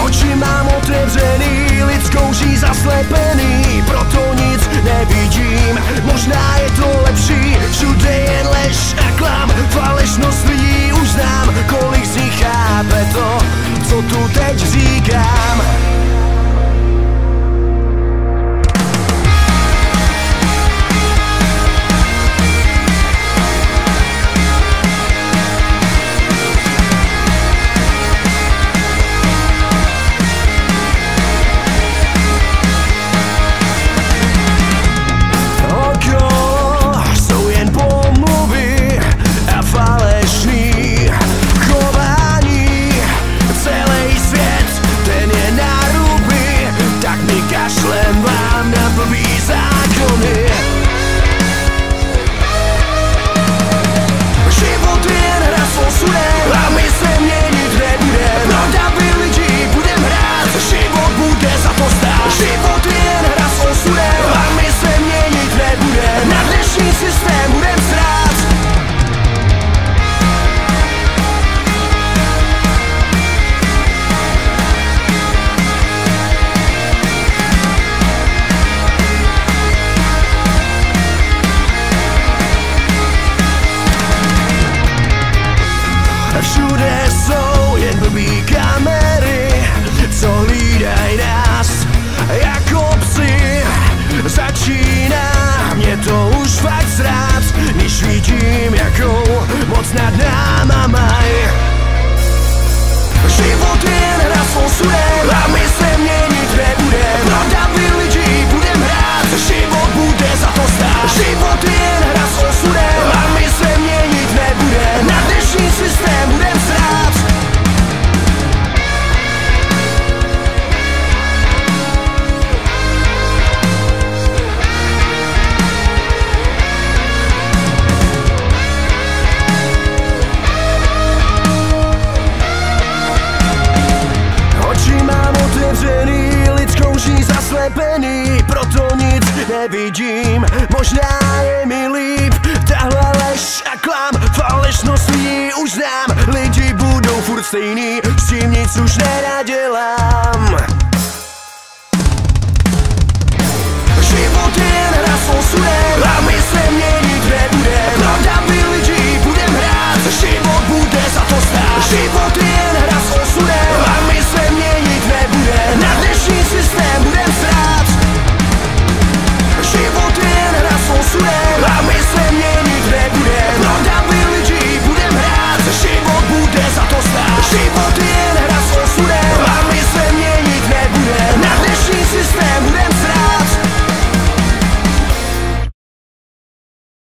Oči mám otevřený, lidskou ží zaslepený, proto nic nevidím, možná je to lepší. Všude je lež a klam, falešnost lidí už znám. Kolik z nich chápe to, co tu teď říkám? Kašlem vám na blbý zákony. Život je jen hra s osudem a my se měnit nebudem. Pro davy lidí budem hrát, život bude za to stát. Život je jen hra s osudem a my se měnit nebudem. Na dnešní systém budem srát. Všude jsou jen blbý kamery, co hlídají nás jako psy. Začíná mě to už fakt srát, když vidím, jakou moc nad náma mají. Život je jen hra s osudem a my se měnit nebudem. Pro davy lidí budem hrát, život bude za to stát. Život je jen hra s osudem a my se měnit nebudem. Na dnešní systém budem srát. Oči mám otevřený, lidskou ží zaslepený, proto nic nevidím, možná je mi líp. Tahle lež a klam, falešnost lidí už znám. Lidi budou furt stejný, s tím nic už nenadělám.